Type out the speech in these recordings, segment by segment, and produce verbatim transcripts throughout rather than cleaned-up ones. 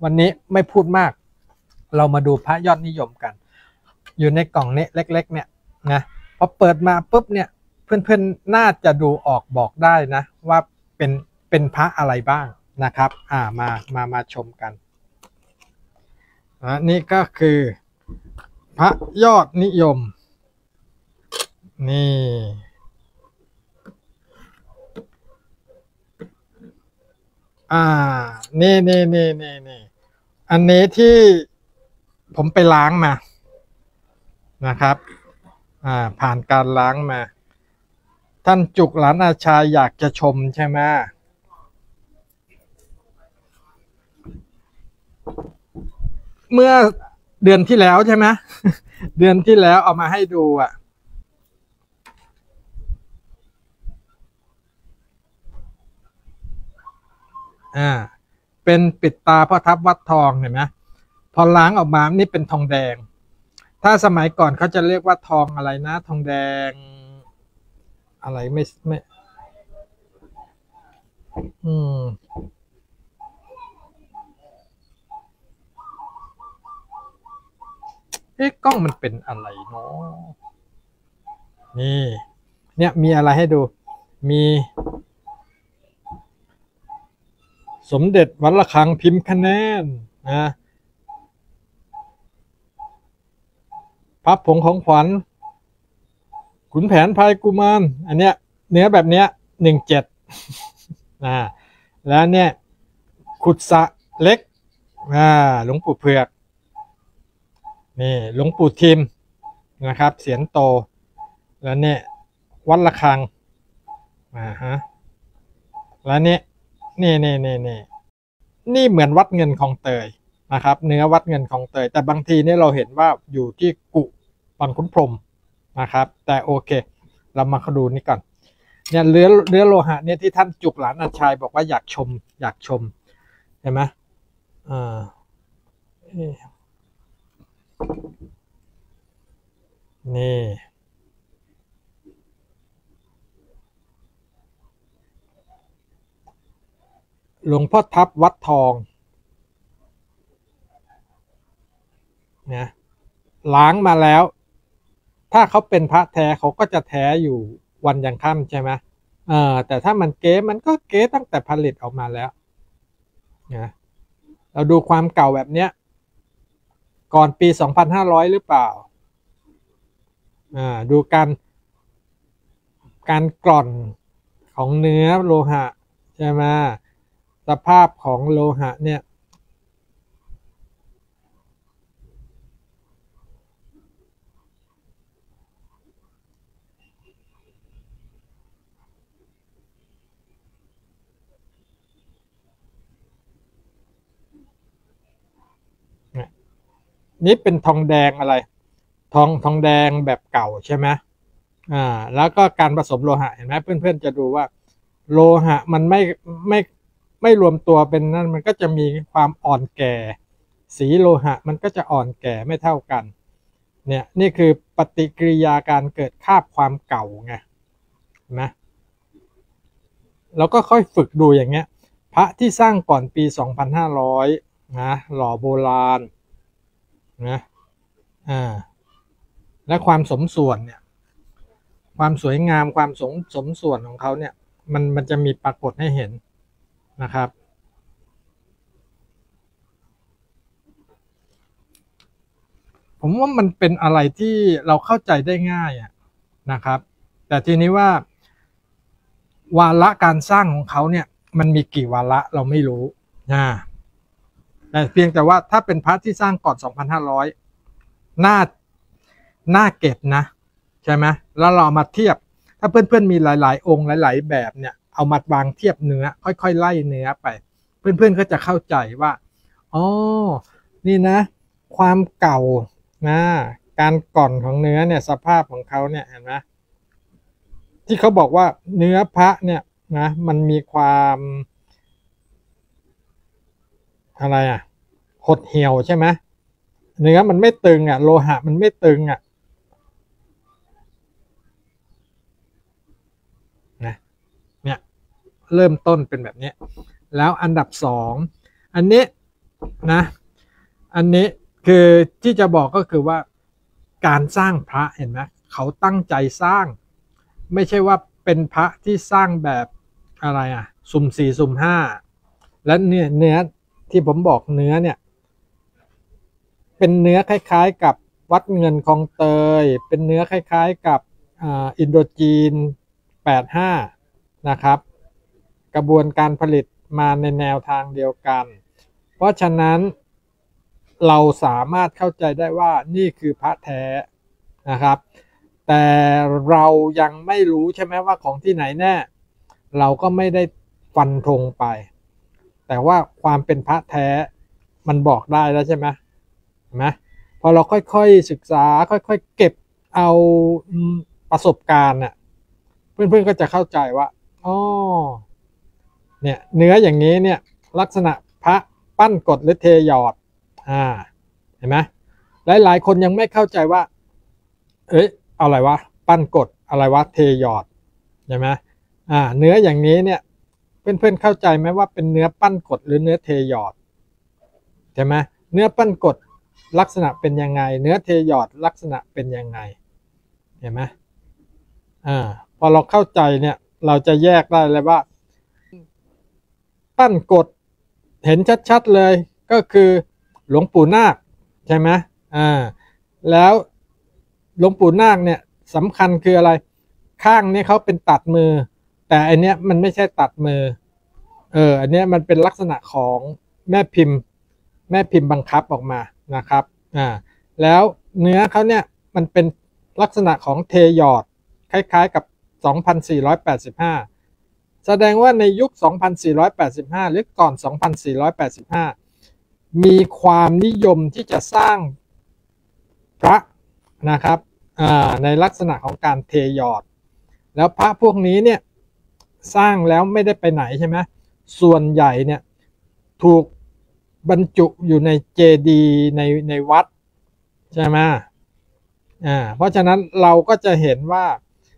วันนี้ไม่พูดมากเรามาดูพระยอดนิยมกันอยู่ในกล่องนี้เล็กๆเนี่ยนะพอเปิดมาปุ๊บเนี่ยเพื่อนๆน่าจะดูออกบอกได้นะว่าเป็นเป็นพระอะไรบ้างนะครับอ่ามามามาชมกันอ่านี่ก็คือพระยอดนิยมนี่อ่านี่นี่นี่นี่นี่อันนี้ที่ผมไปล้างมานะครับอ่าผ่านการล้างมาท่านจุกหลานอาชาอยากจะชมใช่ไหมเมื่อเดือนที่แล้วใช่ไหมเดือนที่แล้วเอามาให้ดูอ่ะอ่าเป็นปิดตาพ่อทับวัดทองเห็นไหมพอล้างออกมานี่เป็นทองแดงถ้าสมัยก่อนเขาจะเรียกว่าทองอะไรนะทองแดงอะไรไม่ไม่อืมเอ๊ะกล้องมันเป็นอะไรเนาะนี่เนี่ยมีอะไรให้ดูมีสมเด็จวัดระฆังพิมพ์คะแนนนะพระผงของขวัญขุนแผนพายกุมารอันเนี้ยเนื้อแบบเนี้ยหนึ่งเจ็ดอ่าแล้วเนี่ยขุดสะเล็กอ่าหลวงปู่เผือกนี่หลวงปู่ทิมนะครับเสียนโตแล้วเนี่ยวัดระฆังอ่าฮะแล้วเนี่ยนี่นี่นี่นี่นี่เหมือนวัดเงินคลองเตยนะครับเนื้อวัดเงินคลองเตยแต่บางทีนี่เราเห็นว่าอยู่ที่กุบางขุนพรหมนะครับแต่โอเคเรามาดูนี่ก่อนเนี่ยเนื้อเนื้อโลหะเนี่ยที่ท่านจุกหลานอาชัยบอกว่าอยากชมอยากชมเห็นไหมอ่านี่หลวงพ่อทับวัดทองนะล้างมาแล้วถ้าเขาเป็นพระแท้เขาก็จะแท้อยู่วันยังค่ำใช่ไหมเออแต่ถ้ามันเก๊มันก็เก๊ตั้งแต่ผลิตออกมาแล้วนะเราดูความเก่าแบบเนี้ยก่อนปีสองพันห้าร้อยหรือเปล่าอ่าดูการการกร่อนของเนื้อโลหะใช่ไหมสภาพของโลหะเนี่ยนี่เป็นทองแดงอะไรทองทองแดงแบบเก่าใช่ไหมอ่าแล้วก็การผสมโลหะเห็นไหมเพื่อนๆจะดูว่าโลหะมันไม่ไม่ไม่รวมตัวเป็นนั่นมันก็จะมีความอ่อนแก่สีโลหะมันก็จะอ่อนแก่ไม่เท่ากันเนี่ยนี่คือปฏิกิริยาการเกิดคราบความเก่าไงนะเราก็ค่อยฝึกดูอย่างเงี้ยพระที่สร้างก่อนปีสองพันห้าร้อยนะหล่อโบราณนะอ่าและความสมส่วนเนี่ยความสวยงามความสมสมส่วนของเขาเนี่ยมันมันจะมีปรากฏให้เห็นนะครับผมว่ามันเป็นอะไรที่เราเข้าใจได้ง่ายนะครับแต่ทีนี้ว่าวาระการสร้างของเขาเนี่ยมันมีกี่วาระเราไม่รู้นะแต่เพียงแต่ว่าถ้าเป็นพระที่สร้างก่อนสองพันห้าร้อยน่าน่าเก็บนะใช่ไหมแล้วเรามาเทียบถ้าเพื่อนๆมีหลายๆองค์หลายๆแบบเนี่ยเอามาวางเทียบเนื้อค่อยๆไล่เนื้อไปเพื่อนๆก็จะเข้าใจว่าอ๋อนี่นะความเก่านะการก่อนของเนื้อเนี่ยสภาพของเขาเนี่ยเห็นไหมที่เขาบอกว่าเนื้อพระเนี่ยนะมันมีความอะไรอ่ะหดเหี่ยวใช่ไหมเนื้อมันไม่ตึงอ่ะโลหะมันไม่ตึงอ่ะนะเนี่ยเริ่มต้นเป็นแบบนี้แล้วอันดับสองอันนี้นะอันนี้คือที่จะบอกก็คือว่าการสร้างพระเห็นไหมเขาตั้งใจสร้างไม่ใช่ว่าเป็นพระที่สร้างแบบอะไรอ่ะสุ่มสี่สุ่มห้าและเนื้อเนื้อที่ผมบอกเนื้อเนี่ยเป็นเนื้อคล้ายๆกับวัดเงินคลองเตยเป็นเนื้อคล้ายๆกับอ่าอินโดจีนแปดห้านะครับกระบวนการผลิตมาในแนวทางเดียวกันเพราะฉะนั้นเราสามารถเข้าใจได้ว่านี่คือพระแท้นะครับแต่เรายังไม่รู้ใช่ไหมว่าของที่ไหนแน่เราก็ไม่ได้ฟันธงไปแต่ว่าความเป็นพระแท้มันบอกได้แล้วใช่ไหมเห็นไหมพอเราค่อยๆศึกษาค่อยๆเก็บเอาประสบการณ์น่ะเพื่อนๆก็จะเข้าใจว่าอ๋อเนี่ยเนื้ออย่างนี้เนี่ยลักษณะพระปั้นกดหรือเทหยอดอ่าเห็นไหมหลายๆคนยังไม่เข้าใจว่าเอ้ยอะไรวะปั้นกดอะไรวะเทหยอดใช่ไหมอ่าเนื้ออย่างนี้เนี่ยเพื่อนๆเข้าใจไหมว่าเป็นเนื้อปั้นกดหรือเนื้อเทหยอดใช่ไหมเนื้อปั้นกดลักษณะเป็นยังไงเนื้อเทหยอดลักษณะเป็นยังไงเห็นไหมอ่าพอเราเข้าใจเนี่ยเราจะแยกได้เลยว่าปั้นกดเห็นชัดๆเลยก็คือหลวงปู่นาคใช่ไหมอ่าแล้วหลวงปู่นาคเนี่ยสำคัญคืออะไรข้างนี้เขาเป็นตัดมือแต่อันเนี้ยมันไม่ใช่ตัดมือเอออันเนี้ยมันเป็นลักษณะของแม่พิมพ์แม่พิมพ์บังคับออกมานะครับอ่าแล้วเนื้อเขาเนี่ยมันเป็นลักษณะของเทหยอดคล้ายๆกับสองพันสี่ร้อยแปดสิบห้าแสดงว่าในยุคสองพันสี่ร้อยแปดสิบห้าหรือก่อนสองพันสี่ร้อยแปดสิบห้ามีความนิยมที่จะสร้างพระนะครับในลักษณะของการเทหยอดแล้วพระพวกนี้เนี่ยสร้างแล้วไม่ได้ไปไหนใช่ไหมส่วนใหญ่เนี่ยถูกบรรจุอยู่ในเจดีย์ในในวัดใช่ไหมอ่าเพราะฉะนั้นเราก็จะเห็นว่า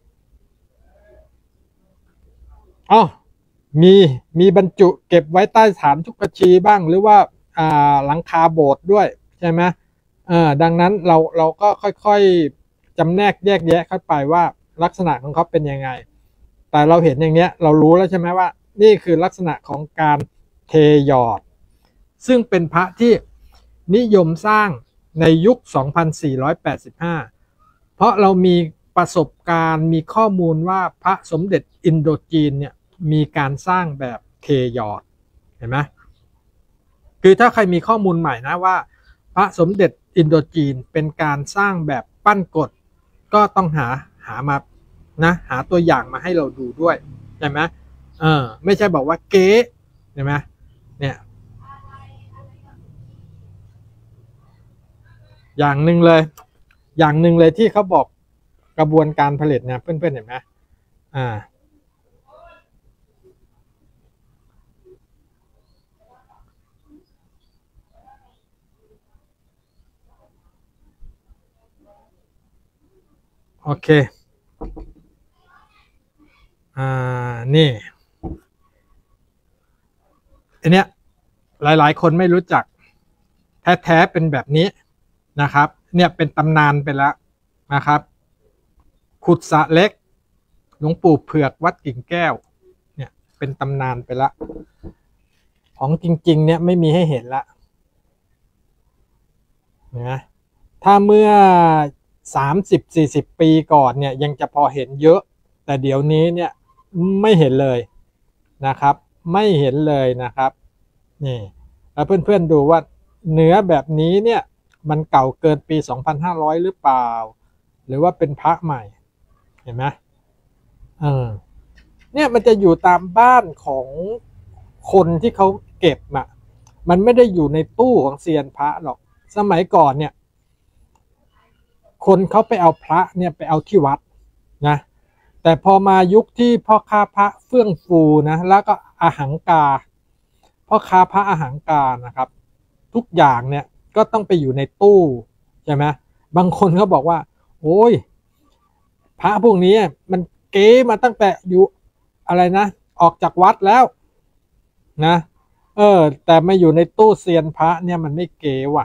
อ๋อมีมีบรรจุเก็บไว้ใต้ฐานทุกกชีบ้างหรือว่าอ่าหลังคาโบสถ์ด้วยใช่ไหมอ่าดังนั้นเราเราก็ค่อยๆจำแนกแยกแยะเข้าไปว่าลักษณะของเขาเป็นยังไงแต่เราเห็นอย่างเนี้ยเรารู้แล้วใช่ไหมว่านี่คือลักษณะของการเทหยอดซึ่งเป็นพระที่นิยมสร้างในยุคสองพันสี่ร้อยแปดสิบห้าเพราะเรามีประสบการณ์มีข้อมูลว่าพระสมเด็จอินโดจีนเนี่ยมีการสร้างแบบเทหยอดเห็นไหมคือถ้าใครมีข้อมูลใหม่นะว่าพระสมเด็จอินโดจีนเป็นการสร้างแบบปั้นกดก็ต้องหาหามานะหาตัวอย่างมาให้เราดูด้วยใช่ไหมเออไม่ใช่บอกว่าเก๊ใช่ไหมเนี่ยอย่างหนึ่งเลยอย่างหนึ่งเลยที่เขาบอกกระบวนการผลิตเนี่ยเพื่อนๆเห็นไหมอ่าโอเคอ่านี่อันเนี้ยหลายๆคนไม่รู้จักแท้ๆเป็นแบบนี้นะครับเนี่ยเป็นตำนานไปแล้วนะครับขุดสระเล็กหลวงปู่เผือกวัดกิ่งแก้วเนี่ยเป็นตำนานไปแล้วของจริงๆเนี่ยไม่มีให้เห็นละนะถ้าเมื่อสามสิบสี่สิบปีก่อนเนี่ยยังจะพอเห็นเยอะแต่เดี๋ยวนี้เนี่ยไม่เห็นเลยนะครับไม่เห็นเลยนะครับนี่แล้วเพื่อนๆดูว่าเนื้อแบบนี้เนี่ยมันเก่าเกินปีสองพันห้าร้อยหรือเปล่าหรือว่าเป็นพระใหม่เห็นไหมเออเนี่ยมันจะอยู่ตามบ้านของคนที่เขาเก็บอ่ะมันไม่ได้อยู่ในตู้ของเซียนพระหรอกสมัยก่อนเนี่ยคนเขาไปเอาพระเนี่ยไปเอาที่วัดนะแต่พอมายุคที่พ่อค้าพระเฟื่องฟูนะแล้วก็อาหังกาพ่อค้าพระอาหังกานะครับทุกอย่างเนี่ยก็ต้องไปอยู่ในตู้ใช่ไหมบางคนเขาบอกว่าโอ้ยพระพวกนี้มันเก๋มาตั้งแต่อยู่อะไรนะออกจากวัดแล้วนะเออแต่มาอยู่ในตู้เซียนพระเนี่ยมันไม่เก๋ว่ะ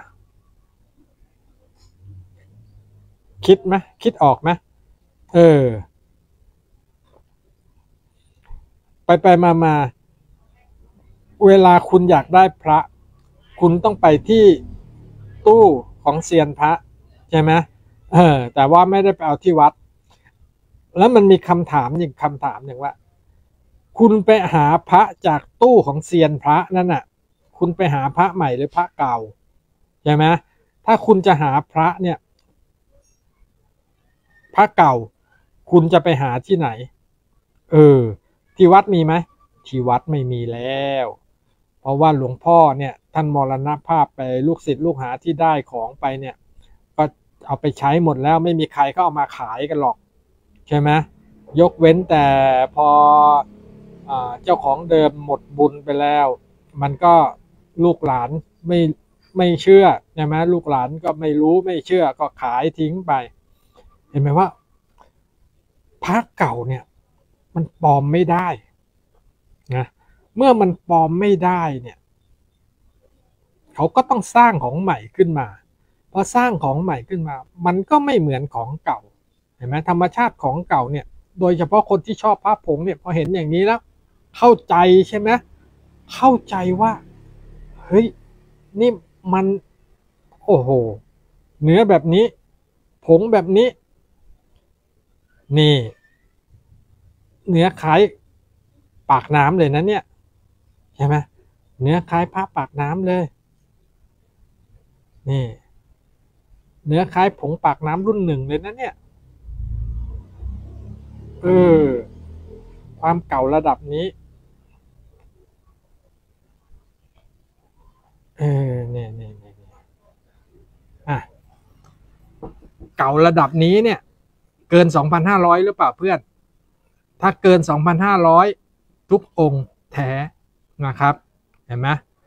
คิดไหมคิดออกไหมเออไปไปมามาเวลาคุณอยากได้พระคุณต้องไปที่ตู้ของเซียนพระใช่ไหมเออแต่ว่าไม่ได้ไปเอาที่วัดแล้วมันมีคำถามอีกคำถามหนึ่งว่าคุณไปหาพระจากตู้ของเซียนพระนั่นน่ะคุณไปหาพระใหม่หรือพระเก่าใช่ไหมถ้าคุณจะหาพระเนี่ยพระเก่าคุณจะไปหาที่ไหนเออที่วัดมีไหมที่วัดไม่มีแล้วเพราะว่าหลวงพ่อเนี่ยท่านมรณภาพไปลูกศิษย์ลูกหาที่ได้ของไปเนี่ยก็เอาไปใช้หมดแล้วไม่มีใครเขาเอามาขายกันหรอกใช่ไหมยกเว้นแต่พอเจ้าของเดิมหมดบุญไปแล้วมันก็ลูกหลานไม่ไม่เชื่อใช่ไหมลูกหลานก็ไม่รู้ไม่เชื่อก็ขายทิ้งไปเห็นไหมว่าพระเก่าเนี่ยมันปลอมไม่ได้นะเมื่อมันปลอมไม่ได้เนี่ยเขาก็ต้องสร้างของใหม่ขึ้นมาพอสร้างของใหม่ขึ้นมามันก็ไม่เหมือนของเก่าเห็นไหมธรรมชาติของเก่าเนี่ยโดยเฉพาะคนที่ชอบพระผงเนี่ยพอเห็นอย่างนี้แล้วเข้าใจใช่ไหมเข้าใจว่าเฮ้ยนี่มันโอ้โหเนื้อแบบนี้ผงแบบนี้นี่เนื้อคล้ายปากน้ำเลยนะเนี่ยใช่ไหมเนื้อคล้ายพระปากน้ำเลยนี่เนื้อคล้ายผงปากน้ำรุ่นหนึ่งเลยนะเนี่ยเออความเก่าระดับนี้เออเนี่ยเนี่ยเนี่ยอ่ะเก่าระดับนี้เนี่ยเกิน สองพันห้าร้อย หรือเปล่าเพื่อนถ้าเกิน สองพันห้าร้อย ทุกองค์แท้นะครับเห็นไหม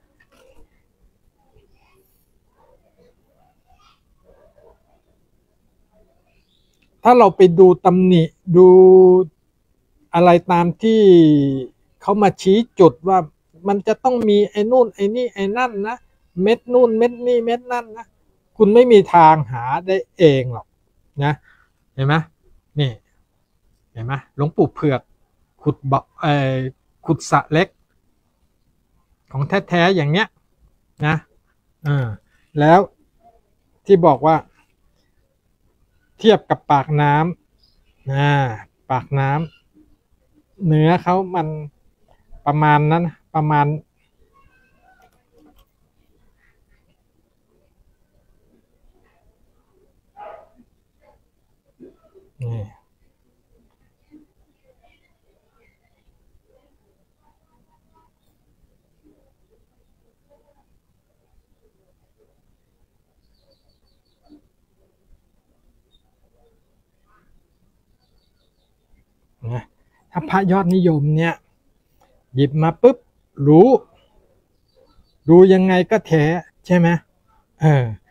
ถ้าเราไปดูตำหนิดูอะไรตามที่เขามาชี้จุดว่ามันจะต้องมีไอ้นู่นไอ้นี่ไอ้นั่นนะเม็ดนู่นเม็ดนี่เม็ดนั่นนะคุณไม่มีทางหาได้เองหรอกนะเห็นไหมนี่เห็นไหมหลวงปู่เผือกขุดบ่อเอ่อขุดสระเล็กของแท้ๆอย่างเนี้ยนะอ่าแล้วที่บอกว่าเทียบกับปากน้ำนะปากน้ำเนื้อเขามันประมาณนั้นประมาณนี่นะถ้าพระยอดนิยมเนี่ยหยิบมาปุ๊บรู้ดูยังไงก็แท้ใช่ไหมเออ